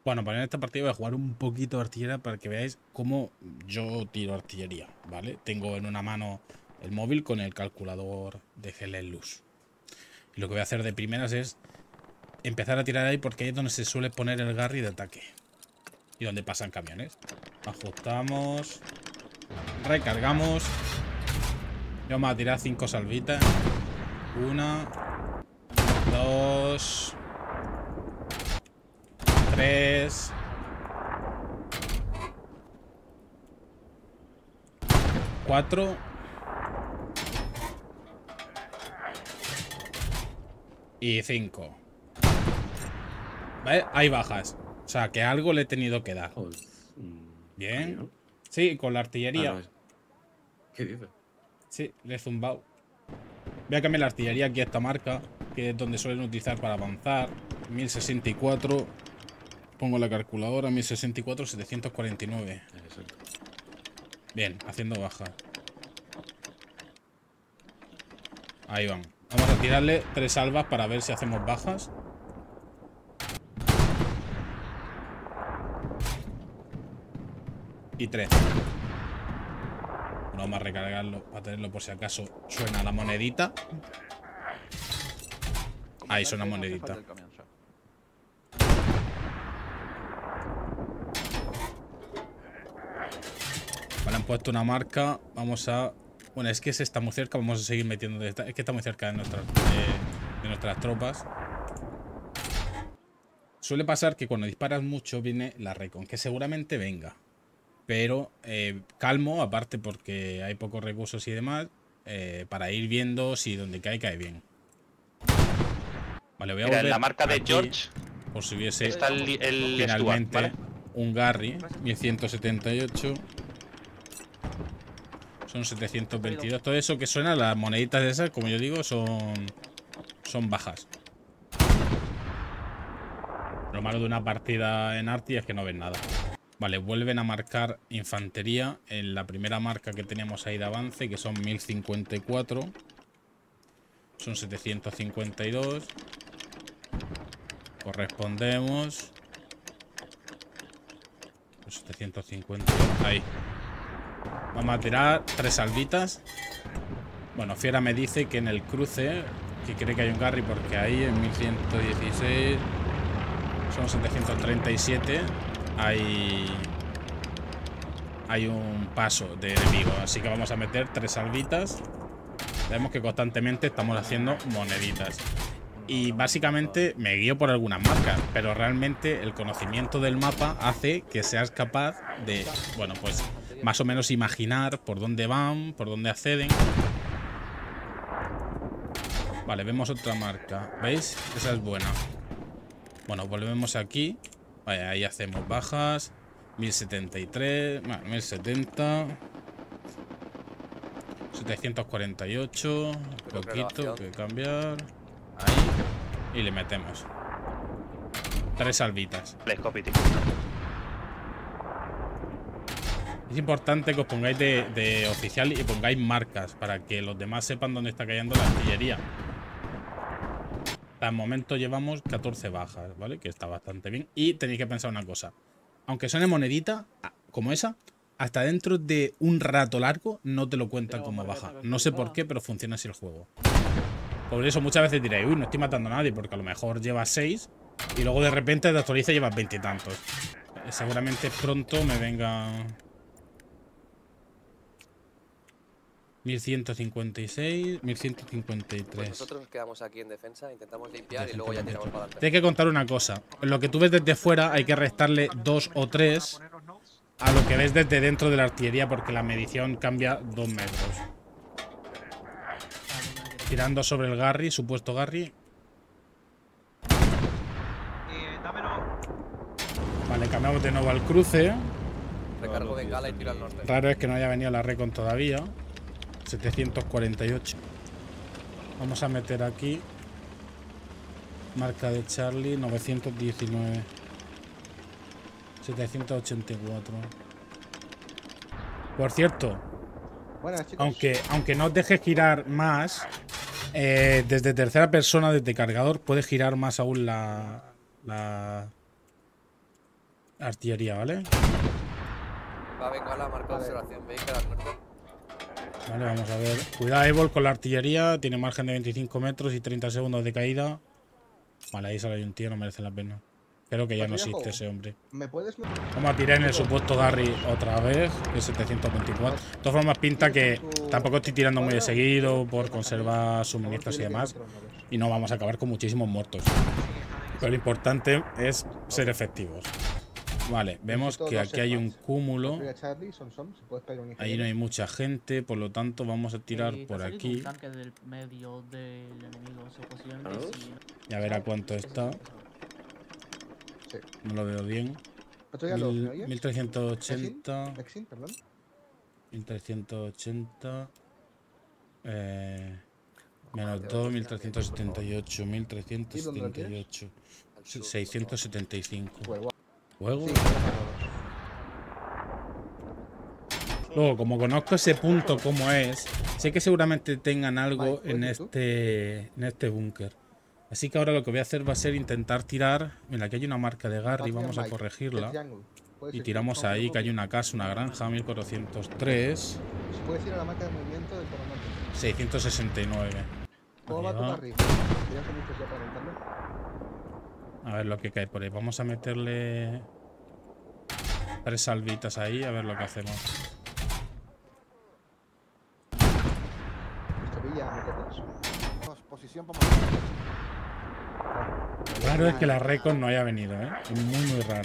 Bueno, para en esta partida voy a jugar un poquito de artillería para que veáis cómo yo tiro artillería, ¿vale? Tengo en una mano el móvil con el calculador de GLLUS. Y lo que voy a hacer de primeras es empezar a tirar ahí porque ahí es donde se suele poner el Garry de ataque. Y donde pasan camiones. Ajustamos. Recargamos. Yo vamos a tirar 5 salvitas. 1, 2, 3, 4 y 5. ¿Vale? Hay bajas. O sea, que algo le he tenido que dar. Joder, Bien. ¿no? Sí, con la artillería. No, ¿qué dices? Sí, le he zumbado. Voy a cambiar la artillería aquí a esta marca, que es donde suelen utilizar para avanzar. 1064. Pongo la calculadora, 1064, 749. Exacto. Bien, haciendo baja. Ahí van. Vamos a tirarle 3 salvas para ver si hacemos bajas. Y 3. Bueno, vamos a recargarlo para tenerlo por si acaso suena la monedita. Ahí suena monedita. Vale, han puesto una marca. Vamos a... Bueno, es que se está muy cerca. Vamos a seguir metiendo... Es que está muy cerca de nuestras tropas. Suele pasar que cuando disparas mucho viene la recon, que seguramente venga. Pero calmo, aparte porque hay pocos recursos y demás, para ir viendo si donde cae bien. Vale, voy a Mira, volver en la marca de aquí, George por si hubiese está el Stuart, finalmente ¿vale? un Garry, 1178. Son 722. Todo eso que suena, las moneditas esas, como yo digo, son bajas. Lo malo de una partida en Arti es que no ven nada. Vale, vuelven a marcar infantería en la primera marca que teníamos ahí de avance, que son 1054. Son 752. Correspondemos. 750. Ahí. Vamos a tirar 3 salvitas. Bueno, Fiera me dice que en el cruce, que cree que hay un Garry porque ahí en 1116 son 737. Hay un paso de enemigo, así que vamos a meter 3 salvitas. Vemos que constantemente estamos haciendo moneditas. Y básicamente me guío por algunas marcas, pero realmente el conocimiento del mapa hace que seas capaz de, bueno, pues más o menos imaginar por dónde van, por dónde acceden. Vale, vemos otra marca, ¿veis? Esa es buena. Bueno, volvemos aquí. Vale, ahí hacemos bajas. 1073, bueno, 1070. 748. Poquito que cambiar. Ahí. Y le metemos 3 salvitas. Es importante que os pongáis de oficial y pongáis marcas para que los demás sepan dónde está cayendo la artillería. Hasta el momento llevamos 14 bajas, ¿vale? Que está bastante bien. Y tenéis que pensar una cosa. Aunque suene monedita, como esa, hasta dentro de un rato largo no te lo cuentan como baja. No sé por qué, pero funciona así el juego. Por eso muchas veces diréis, uy, no estoy matando a nadie, porque a lo mejor llevas 6 y luego de repente te actualiza y llevas 20 y tantos. Seguramente pronto me venga... 1156, 1153. Nosotros nos quedamos aquí en defensa, intentamos limpiar y luego ya tiramos para adelante. Te hay que contar una cosa. Lo que tú ves desde fuera hay que restarle 2 o 3 a lo que ves desde dentro de la artillería, porque la medición cambia 2 metros. Tirando sobre el Garry, supuesto Garry. Vale, cambiamos de nuevo al cruce. Recargo bengala y tiro al norte. Raro es que no haya venido la recon todavía. 748. Vamos a meter aquí. Marca de Charlie, 919. 784. Por cierto, Buenas, chicos. aunque no os deje girar más, desde tercera persona, desde cargador, puede girar más aún la artillería, ¿vale? Va a vengar la marca de observación. Vehicle al norte. Vale, vamos a ver. Cuidado, Evil, con la artillería. Tiene margen de 25 metros y 30 segundos de caída. Vale, ahí sale un tío, no merece la pena. Creo que ya no existe ese hombre. ¿Me puedes meter? Vamos a tirar en el supuesto Garry otra vez, que es 724. De todas formas, pinta que tampoco estoy tirando muy de seguido por conservar suministros y demás. Y no vamos a acabar con muchísimos muertos. Pero lo importante es ser efectivos. Vale, vemos que aquí hay un cúmulo. Ahí no hay mucha gente, por lo tanto vamos a tirar por aquí. Y a ver a cuánto está. No lo veo bien. 1380. 1380. Menos 2, 1378. 1378. 675. ¿Juego? Luego, como conozco ese punto como es, sé que seguramente tengan algo en este búnker. Así que ahora lo que voy a hacer va a ser intentar tirar. Mira, aquí hay una marca de Garry, vamos a corregirla. Y tiramos ahí, que hay una casa, una granja, 1403. Puedes ir a la marca de movimiento del coronante. 669. ¿Cómo va tu Garry? A ver lo que cae por ahí. Vamos a meterle 3 salvitas ahí, a ver lo que hacemos. Raro es que la Recon no haya venido, ¿eh? Es muy raro.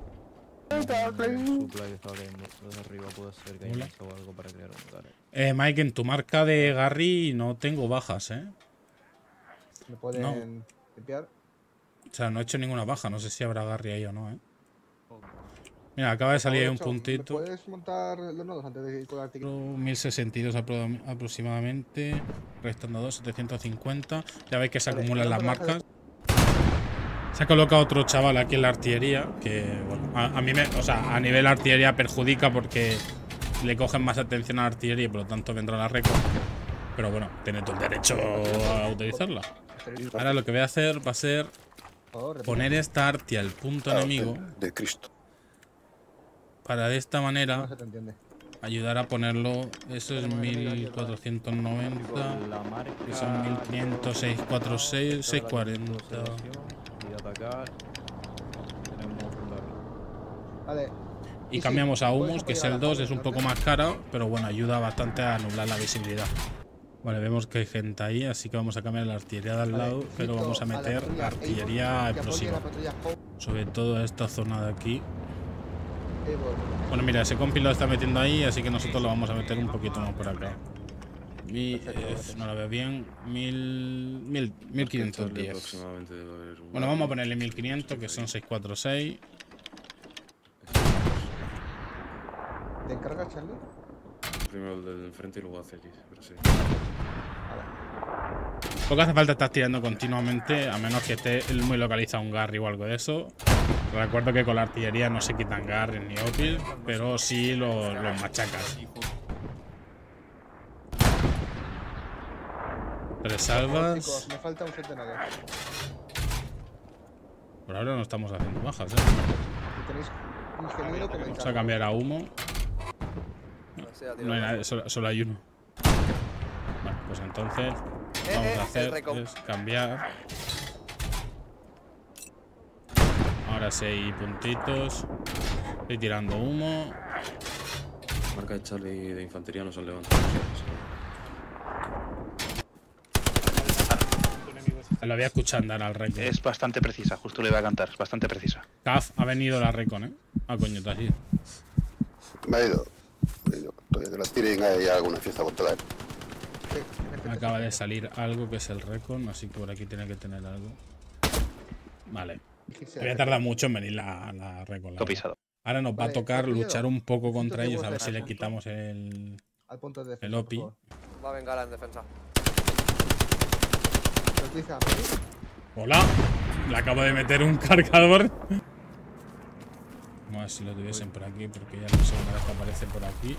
Mike, en tu marca de Garry no tengo bajas, ¿eh? ¿Me pueden limpiar? O sea, no he hecho ninguna baja, no sé si habrá Garry ahí o no, ¿eh? Mira, acaba de salir ahí un puntito. ¿Puedes montar los nodos antes de ir con la artillería? 1062 aproximadamente. Restando 2, 750. Ya veis que se acumulan las marcas. Se ha colocado otro chaval aquí en la artillería. Que, bueno, a mí o sea, a nivel artillería perjudica porque le cogen más atención a la artillería y por lo tanto vendrá la récord. Pero bueno, tiene todo el derecho a utilizarla. Ahora lo que voy a hacer va a ser poner esta artia al punto enemigo. De Cristo. Para de esta manera ayudar a ponerlo. Eso es 1490. Y son 1500, 646, 640. Y cambiamos a humus, que es el 2, es un poco más caro, pero bueno, ayuda bastante a anular la visibilidad. Vale, vemos que hay gente ahí, así que vamos a cambiar la artillería de al lado, pero vamos a meter artillería explosiva. Sobre todo a esta zona de aquí. Bueno, mira, ese compi lo está metiendo ahí, así que nosotros lo vamos a meter un poquito más por acá. No lo veo bien. 1510. Bueno, vamos a ponerle 1500, que son 646. ¿Te encargas, Charlie? Primero el del enfrente y luego hacia aquí, pero sí. Poco hace falta estar tirando continuamente, a menos que esté muy localizado un Garry o algo de eso. Recuerdo que con la artillería no se quitan Garry ni Opil, pero sí los machacas. 3 salvas. Me falta un centenario. Por ahora no estamos haciendo bajas, ¿eh? Tenéis un ingeniero que me Vamos a cambiar a humo. No hay nadie, solo hay uno. Bueno, pues entonces vamos a hacer es cambiar. Ahora 6 puntitos. Estoy tirando humo. Marca de Charlie de infantería no se han levantado. Lo había escuchado andar al Recon. Es bastante precisa, justo le iba a cantar, es bastante precisa. Caf, ha venido la Recon, ¿eh? Ah, coño, te has ido. Me ha ido. Todavía que la tiren hay alguna fiesta por traer. Acaba de salir algo que es el Recon, así que por aquí tiene que tener algo. Vale. Voy a tardar mucho en venir la Recon. Ahora nos va a tocar luchar un poco contra ellos, a ver si le quitamos el OPI. Va a vengar en defensa. Hola, le acabo de meter un cargador. Vamos a ver si lo tuviesen por aquí, porque ya no sé una vez que aparece por aquí.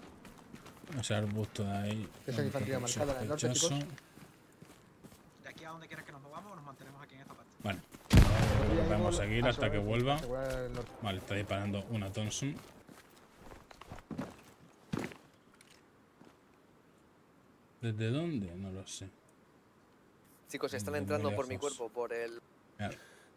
Ese arbusto de ahí. Esa infantería marcada en el norte, chicos. De aquí a dónde quieres que nos movamos o nos mantenemos aquí en esta parte? Bueno, podemos seguir hasta que vuelva. Asegurar el norte. Vale, está disparando una Thompson. ¿Desde dónde? No lo sé. Chicos, están Muy entrando por mi lejos. cuerpo, por el... Mira.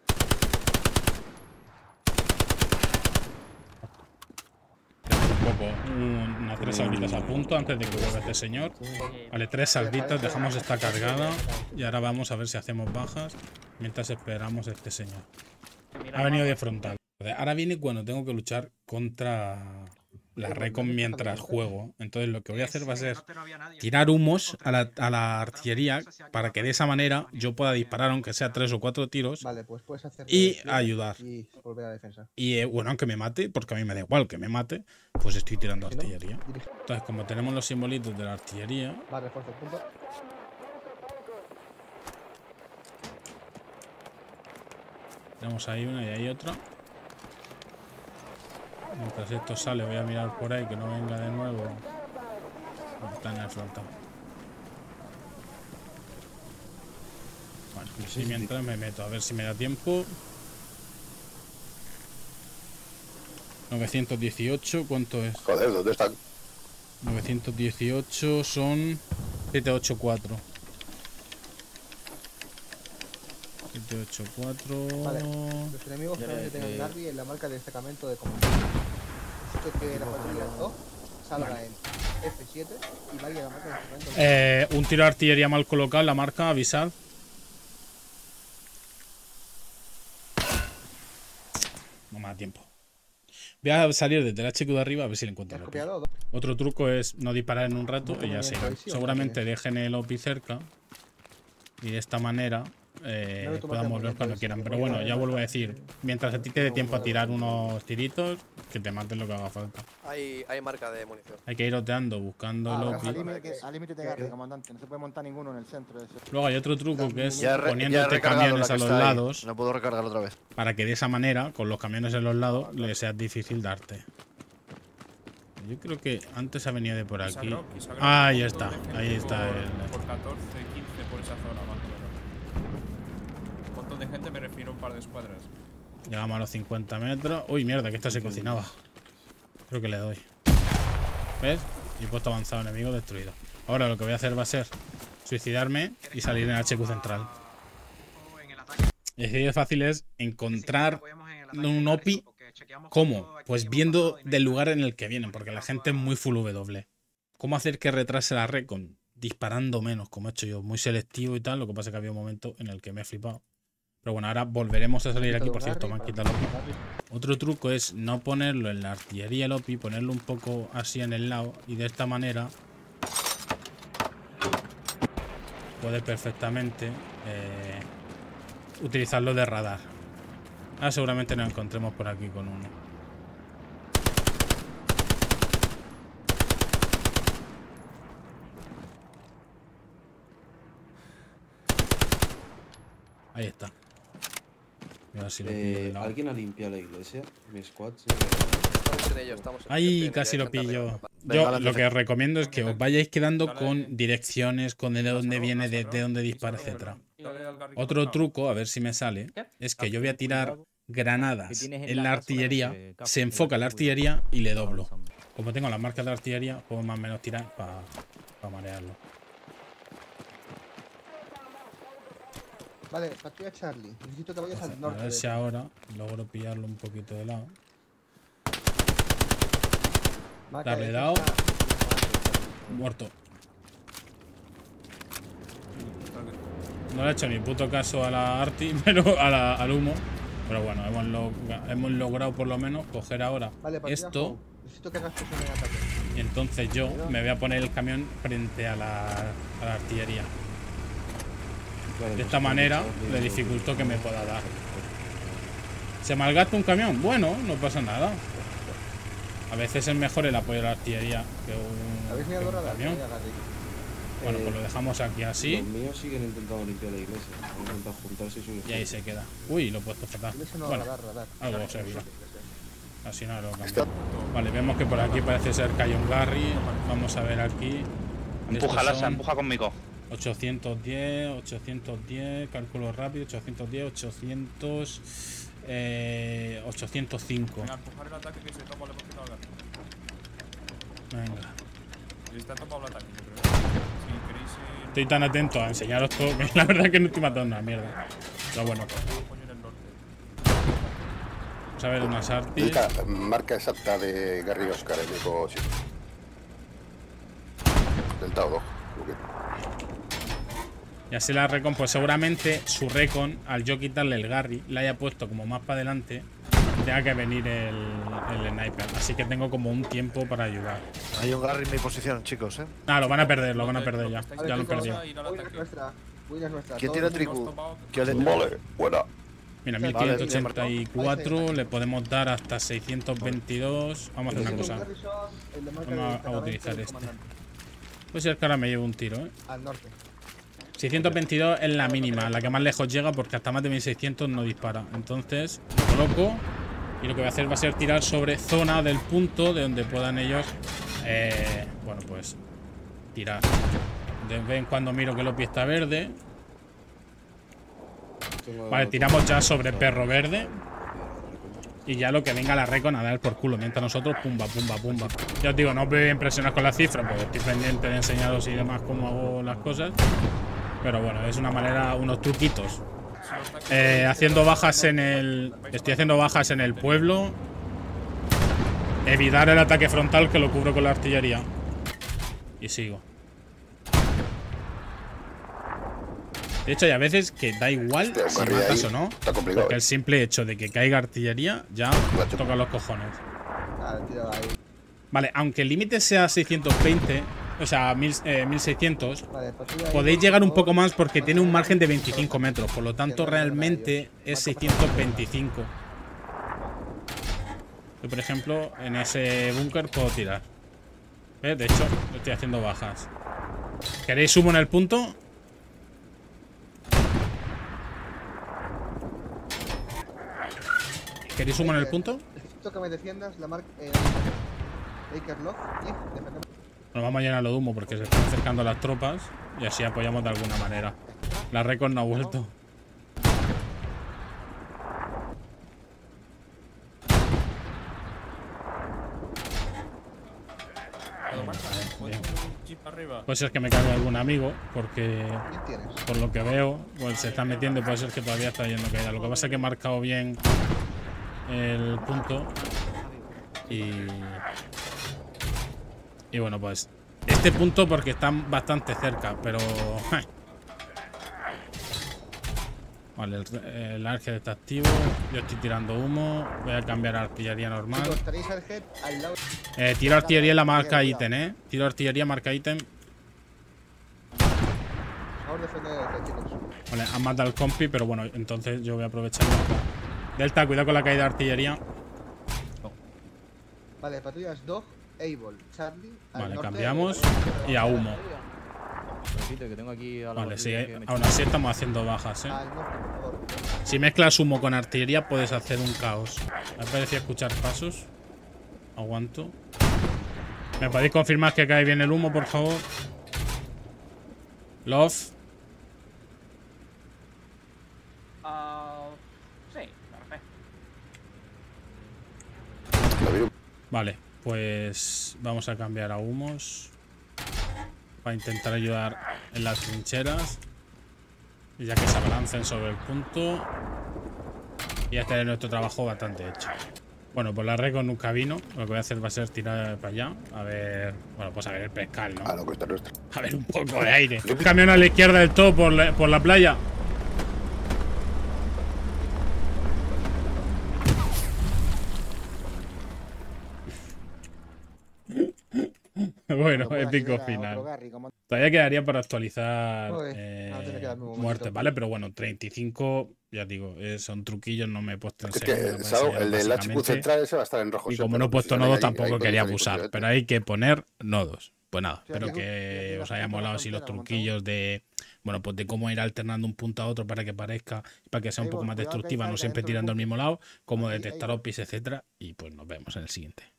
Un poco, unas 3 salvitas a punto antes de que vuelva este señor. Vale, 3 salvitas, dejamos esta cargada. Y ahora vamos a ver si hacemos bajas mientras esperamos a este señor. Ha venido de frontal. Ahora viene cuando tengo que luchar contra la Recon mientras juego. Entonces lo que voy a hacer va a ser tirar humos a la artillería para que de esa manera yo pueda disparar aunque sea 3 o 4 tiros Vale, pues puedes hacer. y despliegue ayudar. Y volver a defensa. Y bueno, aunque me mate, porque a mí me da igual que me mate, pues estoy tirando Si no, artillería. dirige. Entonces, como tenemos los simbolitos de la artillería, Va, refuerzo, punto. tenemos ahí una y ahí otra. Mientras esto sale, voy a mirar por ahí que no venga de nuevo. No, está en el frontal. Bueno, y mientras me meto, a ver si me da tiempo. 918, ¿cuánto es? Joder, ¿dónde están? 918 son 784. 784. Vale. Los enemigos probablemente tengan Garby en la marca de destacamento de comando. Necesito que la patrulla 2 salga en F7 y vaya a la marca de destacamento. Un tiro de artillería mal colocado, la marca, avisad. No me da tiempo. Voy a salir desde el HQ de arriba a ver si le encuentro ¿Has el OPI. copiado? Otro truco es no disparar en un rato y ya sé. Provisión, Seguramente ¿no dejen el OPI cerca y de esta manera puedan volver cuando quieran. Pero bueno, ya vuelvo a decir, mientras a ti te dé tiempo a tirar unos tiritos, que te maten lo que haga falta. Hay marca de munición. Hay que ir oteando, buscando el gracias. OPI. Al límite de guardia, comandante. No se puede montar ninguno en el centro. De ese. Luego hay otro truco que es Ya poniéndote camiones a los lados No puedo recargar otra vez. para que de esa manera, con los camiones en los lados, le sea difícil darte. Yo creo que antes ha venido de por aquí. Ah, ahí está. Ahí está el... Por 14, 15 por esa zona, más o menos. Un montón de gente, me refiero a un par de escuadras. Llegamos a los 50 metros. Uy, mierda, que esta se cocinaba. Creo que le doy. ¿Ves? Y puesto avanzado enemigo destruido. Ahora lo que voy a hacer va a ser suicidarme y salir en el HQ central. Y así de fácil es encontrar un OPI. ¿Cómo? Pues viendo del lugar en el que vienen, porque la gente es muy full W. ¿Cómo hacer que retrase la Recon? Disparando menos, como he hecho yo, muy selectivo y tal. Lo que pasa es que había un momento en el que me he flipado. Pero bueno, ahora volveremos a salir aquí. Por cierto, me han quitado el OPI. Otro truco es no ponerlo en la artillería el OPI, ponerlo un poco así en el lado y de esta manera puedes perfectamente utilizarlo de radar. Ahora seguramente nos encontremos por aquí con uno. Ahí está. A ver si lo pillo de lado. ¿Alguien ha limpiado la iglesia? Mi squad. Estamos en ello, estamos en ello. Ay, Estoy casi en lo el centro pillo. arriba. Yo lo que os recomiendo es que os vayáis quedando con direcciones, con de dónde viene, de dónde dispara, etcétera. Otro truco, a ver si me sale, es que yo voy a tirar granadas en la artillería, se enfoca la artillería y le doblo. Como tengo las marcas de artillería, puedo más o menos tirar para marearlo. Vale, patrulla Charlie. Necesito que vayas al A norte. ver si ahora logro pillarlo un poquito de lado. Marca Darle de dado. defensa. Muerto. No le he hecho ni puto caso a la arti, pero al humo. Pero bueno, hemos logrado por lo menos coger ahora Vale, patrulla esto. Home. Necesito que hagas presión en ataque. Y entonces yo me voy a poner el camión frente a la artillería. De esta manera le dificulto que me pueda dar. ¿Se malgasta un camión? Bueno, no pasa nada. A veces es mejor el apoyo de la artillería que ¿Habéis mirado un radar? camión. Bueno, pues lo dejamos aquí así. Los míos siguen intentando limpiar la iglesia. Han intentado juntarse y subir. Y ahí se queda. Uy, lo he puesto fatal. Bueno, algo servirá. Así no lo cambio. Vale, vemos que por aquí parece ser que hay un Garry. Vamos a ver aquí. Empuja, Lasa, empuja conmigo. 810, 810, cálculo rápido, 810, 800, 805. Venga, empujar el ataque que se toma le hemos quitado el gato. Venga. Y está tomado el ataque, yo creo. Si queréis ir. Estoy tan atento a enseñaros todo que la verdad es que no estoy matando una mierda. Pero bueno. Coño en el norte. Vamos a ver unas artis. Necesita marca exacta de Gary Oscar, el eco 7. Del Tao 2. Y así la recon, pues seguramente su recon, al yo quitarle el Garry, la haya puesto como más para adelante, tenga que venir el sniper. Así que tengo como un tiempo para ayudar. Hay un Garry en mi posición, chicos, Ah, lo van a perder ya. Ya lo han Vale, perdido. Win es nuestra. Win es nuestra. ¿Quién Todos tiene los tribu? mundo- Vale, buena. Mira, Vale, 1584, le podemos dar hasta 622. Vamos a hacer una cosa. Garrison, el de marca Vamos de a destacamento utilizar del este. comandante. Pues si es que ahora me llevo un tiro, Al norte. 622 es la mínima, la que más lejos llega porque hasta más de 1600 no dispara. Entonces, lo coloco y lo que voy a hacer va a ser tirar sobre zona del punto de donde puedan ellos, bueno, pues tirar. De vez en cuando miro que Lopi está verde. Vale, tiramos ya sobre perro verde. Y ya lo que venga la recon a dar por culo. Mientras nosotros, pumba, pumba, pumba. Ya os digo, no os voy a impresionar con las cifras, porque estoy pendiente de enseñaros y demás cómo hago las cosas. Pero bueno, es una manera, unos truquitos. Haciendo bajas en el. Estoy haciendo bajas en el pueblo. Evitar el ataque frontal que lo cubro con la artillería. Y sigo. De hecho, hay a veces que da igual si matas o no. Está complicado. Porque el simple hecho de que caiga artillería ya toca los cojones. Vale, tira ahí. Vale, aunque el límite sea 620, o sea, 1600, Vale, patrulla ahí, podéis por llegar un favor. poco más porque tiene un margen de 25 metros. Por lo tanto, realmente es 625. Yo, por ejemplo, en ese búnker puedo tirar. ¿Ves? De hecho, estoy haciendo bajas. ¿Queréis sumo en el punto? ¿Queréis sumo en el punto? Necesito que me defiendas la marca. Baker Love, Cliff, defendemos. Nos vamos a llenarlo de humo porque se están acercando las tropas y así apoyamos de alguna manera. La recon no ha vuelto. Bien. Puede ser que me caiga algún amigo porque ¿Quién tienes? por lo que veo pues se están metiendo y puede ser que todavía está yendo caída. Lo que pasa es que he marcado bien el punto y bueno, pues este punto porque están bastante cerca, pero vale, el Arger está activo. Yo estoy tirando humo. Voy a cambiar a artillería normal. Chicos, tenéis al head al lado. Tiro artillería en la marca ítem, Tiro artillería marca ítem. Por favor, defender el head, chicos. Vale, han matado al compi, pero bueno, entonces yo voy a aprovechar. Delta, cuidado con la caída de artillería. Vale, patrullas Dog, Able, Charlie. al Vale, norte, cambiamos y a humo. Que tengo aquí a la Vale, sí, aún así estamos haciendo bajas, Al norte, por favor. Si mezclas humo con artillería puedes hacer un caos. Me parecía escuchar pasos. Aguanto. ¿Me podéis confirmar que cae bien el humo, por favor? Love. Sí, perfecto. Vale, pues vamos a cambiar a humos. Para intentar ayudar en las trincheras. Y ya que se abalancen sobre el punto. Y ya tener nuestro trabajo bastante hecho. Bueno, pues la recon nunca vino. Lo que voy a hacer va a ser tirar para allá. A ver. Bueno, pues a ver el pescar, ¿no? A lo que está nuestro. A ver un poco de aire. Un camión a la izquierda del todo por la playa. Bueno, épico final. Todavía quedaría para actualizar muertes, ¿vale? Pero bueno, 35, ya digo, son truquillos, no me he puesto en serio. El del HQ central ese va a estar en rojo. Y como no he puesto nodos, tampoco quería abusar. Pero hay que poner nodos. Pues nada, espero que os haya molado así los truquillos de, bueno, pues de cómo ir alternando un punto a otro para que parezca, para que sea un poco más destructiva, no siempre tirando al mismo lado, cómo detectar opis, etcétera. Y pues nos vemos en el siguiente.